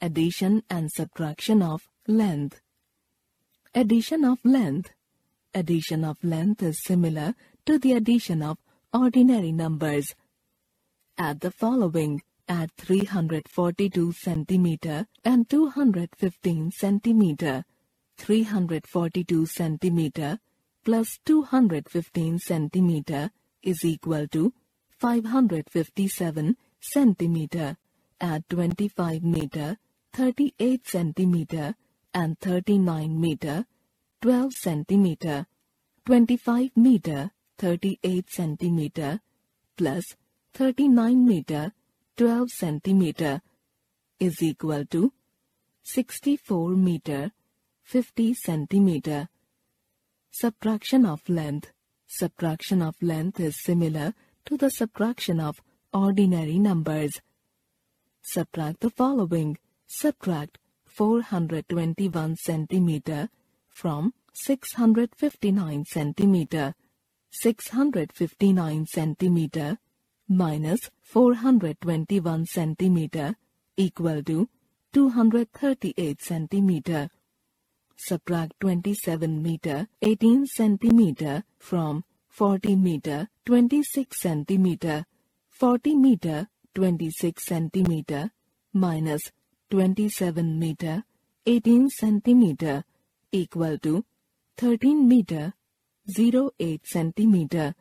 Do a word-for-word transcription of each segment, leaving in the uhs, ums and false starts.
Addition and subtraction of length. Addition of length. Addition of length is similar to the addition of ordinary numbers. Add the following. Add three hundred forty-two centimeter and two hundred fifteen centimeter. three hundred forty-two centimeter plus two hundred fifteen centimeter is equal to five hundred fifty-seven centimeter. Add twenty-five meter, thirty-eight centimeter and thirty-nine meter, twelve centimeter. twenty-five meter, thirty-eight centimeter plus thirty-nine meter, twelve centimeter is equal to sixty-four meter, fifty centimeter. Subtraction of length. Subtraction of length is similar to the subtraction of ordinary numbers. Subtract the following. Subtract four hundred twenty-one centimeter from six hundred fifty-nine centimeter. six hundred fifty-nine centimeter minus four hundred twenty-one centimeter equal to two hundred thirty-eight centimeter. Subtract twenty-seven meter, eighteen centimeter from forty meter, twenty-six centimeter. forty meter, twenty-six centimeter minus twenty-seven meter, eighteen centimeter equal to thirteen meter, zero point eight centimeter.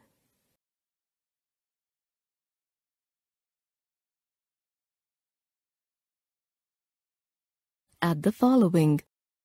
Add the following.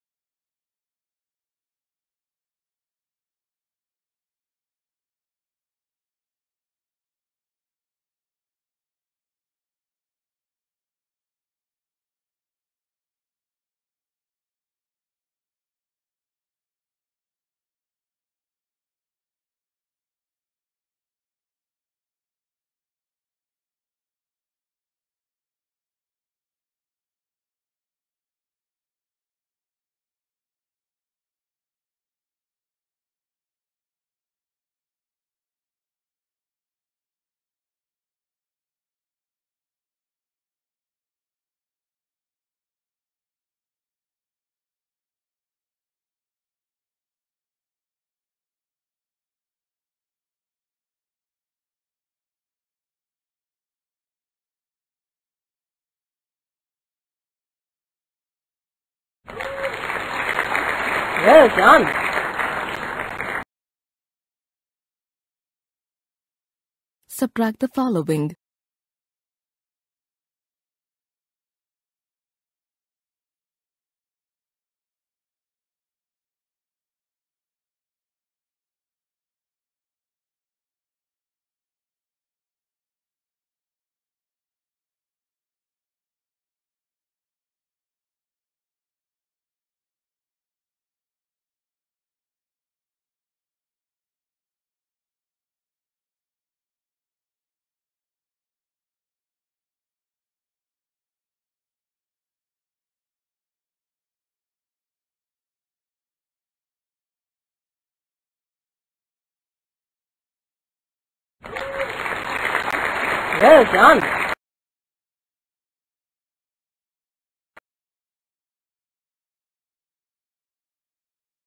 Well done. Subtract the following. Well done.